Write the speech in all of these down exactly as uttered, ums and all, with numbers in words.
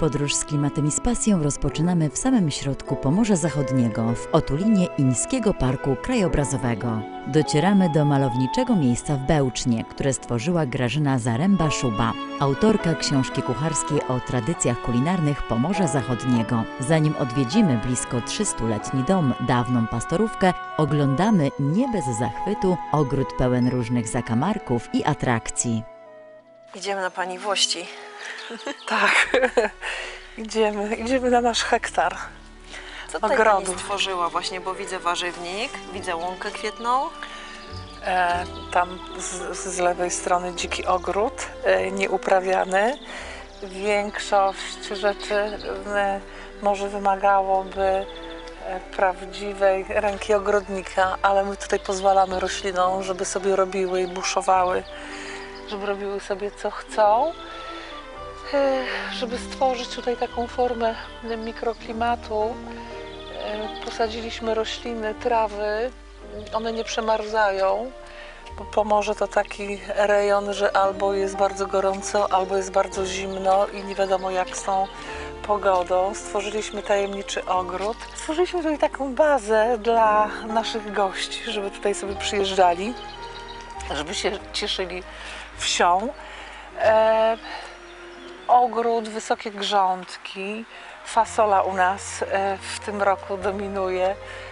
Podróż z klimatem i z pasją rozpoczynamy w samym środku Pomorza Zachodniego, w otulinie Ińskiego Parku Krajobrazowego. Docieramy do malowniczego miejsca w Bełcznie, które stworzyła Grażyna Zaręba-Szuba, autorka książki kucharskiej o tradycjach kulinarnych Pomorza Zachodniego. Zanim odwiedzimy blisko trzystuletni dom, dawną pastorówkę, oglądamy nie bez zachwytu ogród pełen różnych zakamarków i atrakcji. Idziemy na pani Włości. Tak, idziemy, idziemy na nasz hektar Co tutaj ogrodu. pani stworzyła właśnie, bo widzę warzywnik, widzę łąkę kwietną. E, tam z, z lewej strony dziki ogród, e, nieuprawiany. Większość rzeczy e, może wymagałoby e, prawdziwej ręki ogrodnika, ale my tutaj pozwalamy roślinom, żeby sobie robiły i buszowały, żeby robiły sobie co chcą. Żeby stworzyć tutaj taką formę mikroklimatu, posadziliśmy rośliny, trawy. One nie przemarzają, bo Pomorze to taki rejon, że albo jest bardzo gorąco, albo jest bardzo zimno i nie wiadomo jak z tą pogodą. Stworzyliśmy tajemniczy ogród. Stworzyliśmy tutaj taką bazę dla naszych gości, żeby tutaj sobie przyjeżdżali, żeby się cieszyli wsią. E Ogród, wysokie grządki, fasola u nas w tym roku dominuje.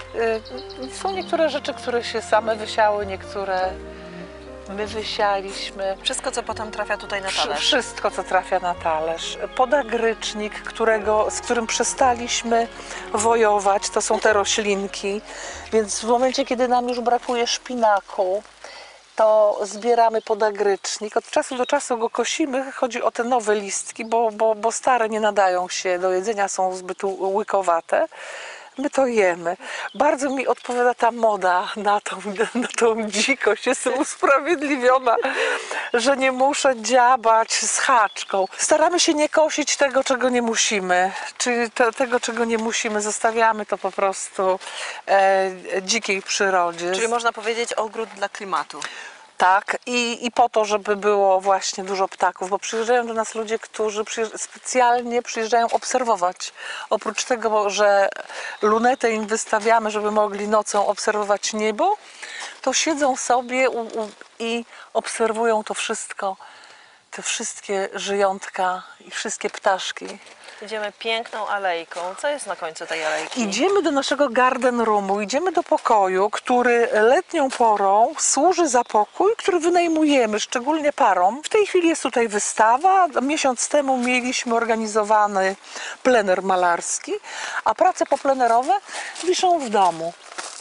Są niektóre rzeczy, które się same wysiały, niektóre my wysialiśmy. Wszystko, co potem trafia tutaj na talerz. Wszystko, co trafia na talerz. Podagrycznik, którego, z którym przestaliśmy wojować, to są te roślinki. Więc w momencie, kiedy nam już brakuje szpinaku, to zbieramy podagrycznik. Od czasu do czasu go kosimy. Chodzi o te nowe listki, bo, bo, bo stare nie nadają się do jedzenia, są zbyt łykowate. My to jemy. Bardzo mi odpowiada ta moda na tą, na tą dzikość. Jestem usprawiedliwiona, że nie muszę dziabać z haczką. Staramy się nie kosić tego, czego nie musimy. Czyli te, tego, czego nie musimy, zostawiamy to po prostu e, dzikiej przyrodzie. Czyli można powiedzieć ogród dla klimatu. Tak, i, i po to, żeby było właśnie dużo ptaków, bo przyjeżdżają do nas ludzie, którzy przyjeżdż- specjalnie przyjeżdżają obserwować. Oprócz tego, że lunetę im wystawiamy, żeby mogli nocą obserwować niebo, to siedzą sobie u, u, i obserwują to wszystko, te wszystkie żyjątka i wszystkie ptaszki. Idziemy piękną alejką. Co jest na końcu tej alejki? Idziemy do naszego garden roomu, idziemy do pokoju, który letnią porą służy za pokój, który wynajmujemy szczególnie parom. W tej chwili jest tutaj wystawa. Miesiąc temu mieliśmy organizowany plener malarski, a prace poplenerowe wiszą w domu.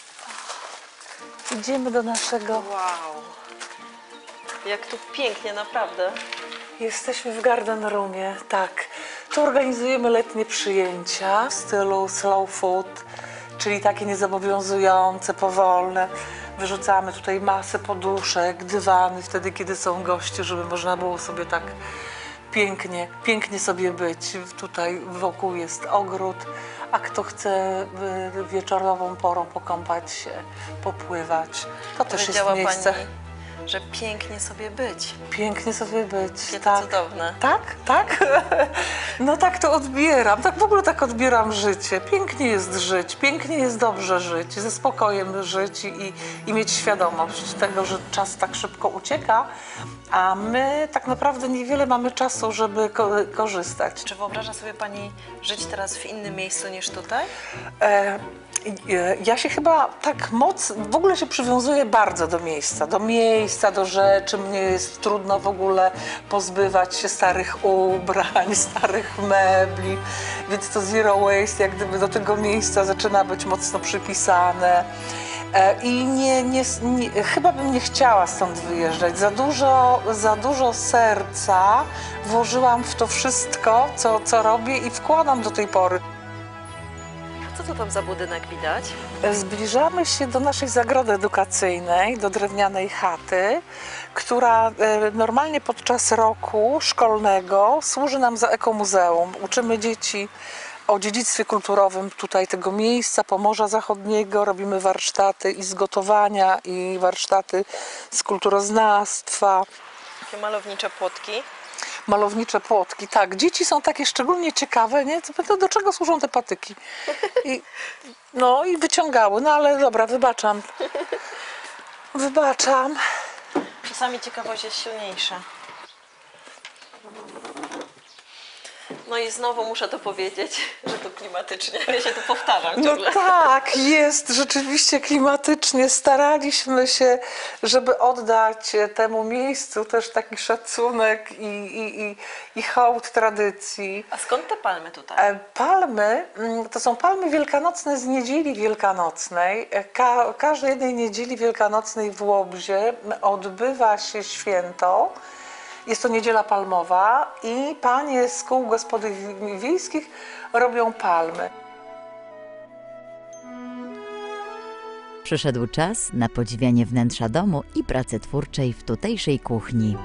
Idziemy do naszego... Wow! Jak tu pięknie, naprawdę. Jesteśmy w garden roomie, tak. Tu organizujemy letnie przyjęcia w stylu slow food, czyli takie niezobowiązujące, powolne. Wyrzucamy tutaj masę poduszek, dywany, wtedy kiedy są goście, żeby można było sobie tak pięknie, pięknie sobie być. Tutaj wokół jest ogród, a kto chce wieczorową porą pokąpać się, popływać, to też jest miejsce. Pani, że pięknie sobie być. Pięknie sobie być, Jakie tak. cudowne. Tak, tak. No tak to odbieram, tak w ogóle tak odbieram życie. Pięknie jest żyć, pięknie jest dobrze żyć, ze spokojem żyć i, i mieć świadomość tego, że czas tak szybko ucieka, a my tak naprawdę niewiele mamy czasu, żeby ko korzystać. Czy wyobraża sobie pani żyć teraz w innym miejscu niż tutaj? E Ja się chyba tak mocno, w ogóle się przywiązuję bardzo do miejsca, do miejsca, do rzeczy. Mnie jest trudno w ogóle pozbywać się starych ubrań, starych mebli, więc to zero waste jak gdyby do tego miejsca zaczyna być mocno przypisane. I nie, nie, nie, chyba bym nie chciała stąd wyjeżdżać. Za dużo, za dużo serca włożyłam w to wszystko, co, co robię i wkładam do tej pory. Co to tam za budynek widać? Zbliżamy się do naszej zagrody edukacyjnej, do drewnianej chaty, która normalnie podczas roku szkolnego służy nam za ekomuzeum. Uczymy dzieci o dziedzictwie kulturowym tutaj tego miejsca, Pomorza Zachodniego. Robimy warsztaty i z gotowania, i warsztaty z kulturoznawstwa. Takie malownicze płotki. malownicze płotki. Tak, dzieci są takie szczególnie ciekawe, nie? To do czego służą te patyki? I, no i wyciągały, no ale dobra, wybaczam. Wybaczam. Czasami ciekawość jest silniejsza. No i znowu muszę to powiedzieć, że tu klimatycznie. Ja się tu powtarzam No ciągle. tak, jest rzeczywiście klimatycznie. Staraliśmy się, żeby oddać temu miejscu też taki szacunek i, i, i, i hołd tradycji. A skąd te palmy tutaj? E, Palmy, mm, to są palmy wielkanocne z niedzieli wielkanocnej. E, Ka każdej jednej niedzieli wielkanocnej w Łobzie odbywa się święto. Jest to niedziela palmowa i panie z kół gospodyń wiejskich robią palmy. Przyszedł czas na podziwianie wnętrza domu i pracy twórczej w tutejszej kuchni.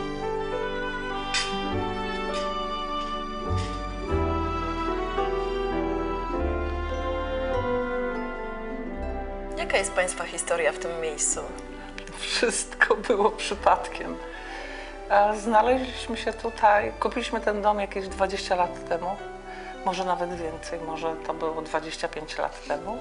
Jaka jest Państwa historia w tym miejscu? Wszystko było przypadkiem. E, Znaleźliśmy się tutaj, kupiliśmy ten dom jakieś dwadzieścia lat temu, może nawet więcej, może to było dwadzieścia pięć lat temu.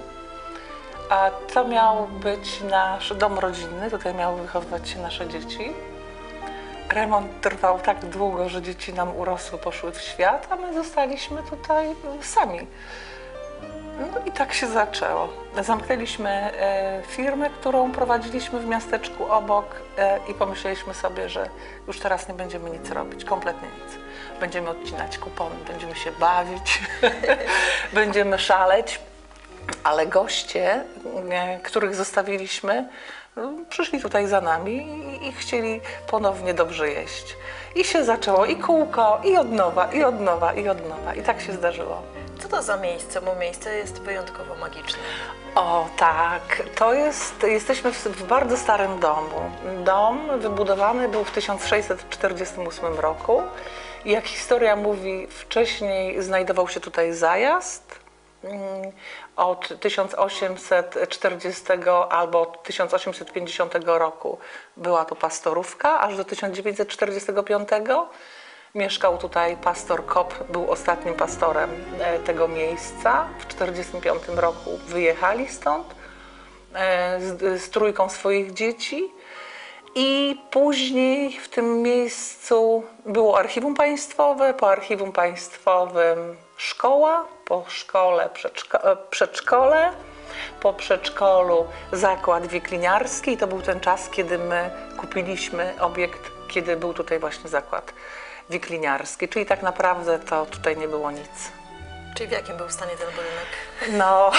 A to miał być nasz dom rodzinny, tutaj miały wychowywać się nasze dzieci. Remont trwał tak długo, że dzieci nam urosły, poszły w świat, a my zostaliśmy tutaj sami. No i tak się zaczęło. Zamknęliśmy e, firmę, którą prowadziliśmy w miasteczku obok e, i pomyśleliśmy sobie, że już teraz nie będziemy nic robić, kompletnie nic. Będziemy odcinać kupony, będziemy się bawić, będziemy szaleć, ale goście, e, których zostawiliśmy, no, przyszli tutaj za nami i, i chcieli ponownie dobrze jeść. I się zaczęło i kółko, i od nowa, i od nowa, i od nowa. I tak się zdarzyło. Co to za miejsce? Bo miejsce jest wyjątkowo magiczne. O tak, to jest, jesteśmy w, w bardzo starym domu. Dom wybudowany był w tysiąc sześćset czterdziestym ósmym roku. I jak historia mówi, wcześniej znajdował się tutaj zajazd. Od tysiąc osiemset czterdziestego albo od tysiąc osiemset pięćdziesiątego roku była tu pastorówka, aż do tysiąc dziewięćset czterdziestego piątego. Mieszkał tutaj pastor Kop, był ostatnim pastorem tego miejsca. W tysiąc dziewięćset czterdziestym piątym roku wyjechali stąd z, z trójką swoich dzieci i później w tym miejscu było archiwum państwowe, po archiwum państwowym szkoła, po szkole przedszko przedszkole, po przedszkolu zakład wikliniarski i to był ten czas, kiedy my kupiliśmy obiekt, kiedy był tutaj właśnie zakład wikliniarski, czyli tak naprawdę to tutaj nie było nic. Czyli w jakim był stanie ten budynek? No,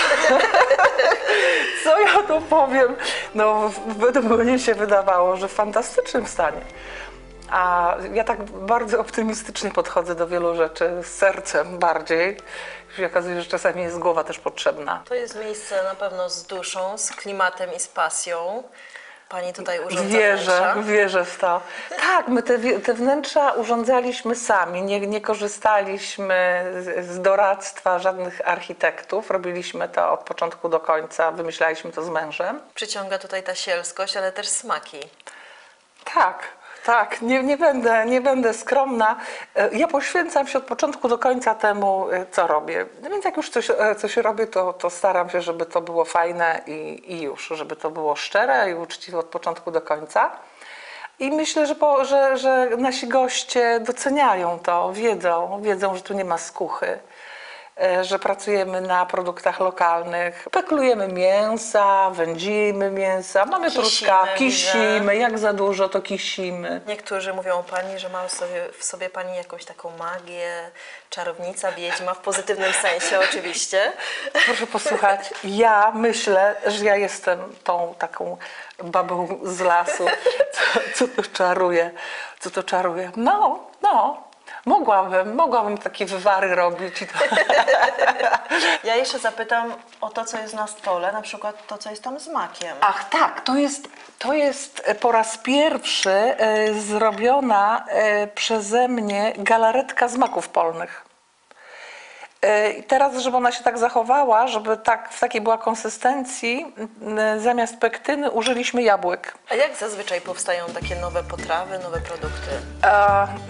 co ja tu powiem? No, według mnie się wydawało, że w fantastycznym stanie. A ja tak bardzo optymistycznie podchodzę do wielu rzeczy, z sercem bardziej. Już się okazuje, że czasami jest głowa też potrzebna. To jest miejsce na pewno z duszą, z klimatem i z pasją. Pani tutaj urządza Wierzę, wnętrza. wierzę w to. Tak, my te, te wnętrza urządzaliśmy sami, nie, nie korzystaliśmy z, z doradztwa żadnych architektów. Robiliśmy to od początku do końca, wymyślaliśmy to z mężem. Przyciąga tutaj ta sielskość, ale też smaki. Tak, tak, nie, nie, będę, nie będę skromna. Ja poświęcam się od początku do końca temu, co robię. Więc jak już coś, coś robię, to, to staram się, żeby to było fajne i, i już, żeby to było szczere i uczciwe od początku do końca. I myślę, że, po, że, że nasi goście doceniają to, wiedzą, wiedzą, że tu nie ma skuchy, że pracujemy na produktach lokalnych, peklujemy mięsa, wędzimy mięsa, mamy Kisimy, truskawki, kisimy, widzę. jak za dużo to kisimy. Niektórzy mówią o Pani, że ma w sobie, w sobie Pani jakąś taką magię, czarownica, wiedźma, w pozytywnym sensie oczywiście. Proszę posłuchać, ja myślę, że ja jestem tą taką babą z lasu, co, co to czaruje, co to czaruje. No, no. Mogłabym, mogłabym takie wywary robić. I to... Ja jeszcze zapytam o to, co jest na stole, na przykład to, co jest tam z makiem. Ach tak, to jest, to jest po raz pierwszy e, zrobiona e, przeze mnie galaretka z maków polnych. E, I teraz, żeby ona się tak zachowała, żeby tak, w takiej była konsystencji, e, zamiast pektyny użyliśmy jabłek. A jak zazwyczaj powstają takie nowe potrawy, nowe produkty? E,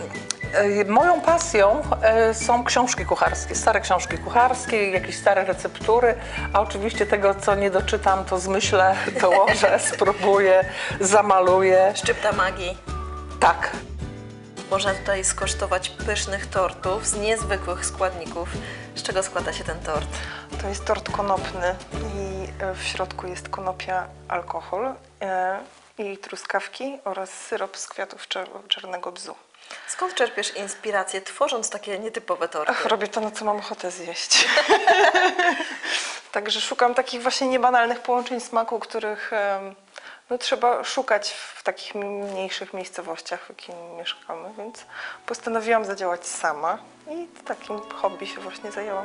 E, Moją pasją e, są książki kucharskie, stare książki kucharskie, jakieś stare receptury, a oczywiście tego, co nie doczytam, to zmyślę, dołożę, spróbuję, zamaluję. Szczypta magii. Tak. Można tutaj skosztować pysznych tortów z niezwykłych składników. Z czego składa się ten tort? To jest tort konopny i e, w środku jest konopia, alkohol e, i truskawki oraz syrop z kwiatów czer czarnego bzu. Skąd czerpiesz inspirację, tworząc takie nietypowe torty? Ach, robię to, na co mam ochotę zjeść. Także szukam takich właśnie niebanalnych połączeń smaku, których em, no, trzeba szukać w takich mniejszych miejscowościach, w jakich mieszkamy, więc postanowiłam zadziałać sama i takim hobby się właśnie zajęłam.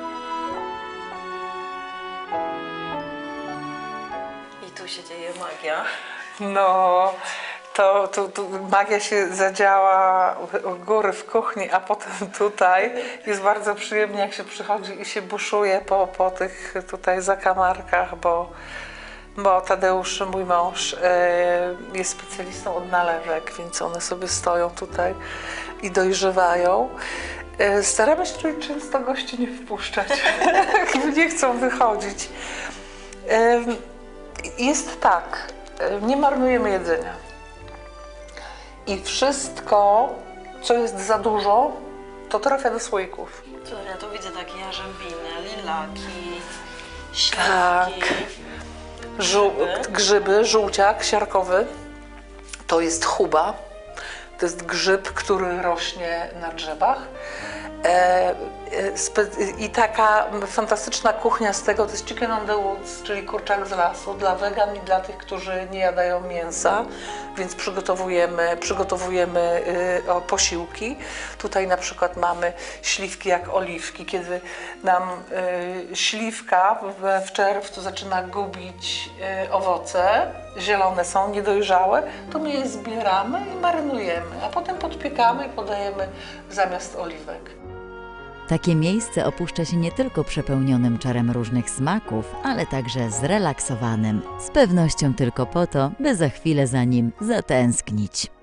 I tu się dzieje magia. No, to, to, to magia się zadziała u góry w kuchni, a potem tutaj jest bardzo przyjemnie, jak się przychodzi i się buszuje po, po tych tutaj zakamarkach, bo, bo Tadeusz, mój mąż, e, jest specjalistą od nalewek, więc one sobie stoją tutaj i dojrzewają. E, staramy się tutaj często gości nie wpuszczać, nie chcą wychodzić. E, jest tak, nie marnujemy jedzenia. I wszystko, co jest za dużo, to trafia do słoików. Co ja tu widzę takie jarzębiny, lilaki, śliwki. Tak. Żół, grzyby, żółciak siarkowy, to jest chuba. To jest grzyb, który rośnie na drzewach. E, I taka fantastyczna kuchnia z tego to jest chicken on the woods, czyli kurczak z lasu dla wegan i dla tych, którzy nie jadają mięsa, więc przygotowujemy, przygotowujemy y, o, posiłki. Tutaj na przykład mamy śliwki jak oliwki, kiedy nam y, śliwka w, w czerwcu zaczyna gubić y, owoce, zielone są, niedojrzałe, to my je zbieramy i marynujemy, a potem podpiekamy i podajemy zamiast oliwek. Takie miejsce opuszcza się nie tylko przepełnionym czarem różnych smaków, ale także zrelaksowanym, z pewnością tylko po to, by za chwilę za nim zatęsknić.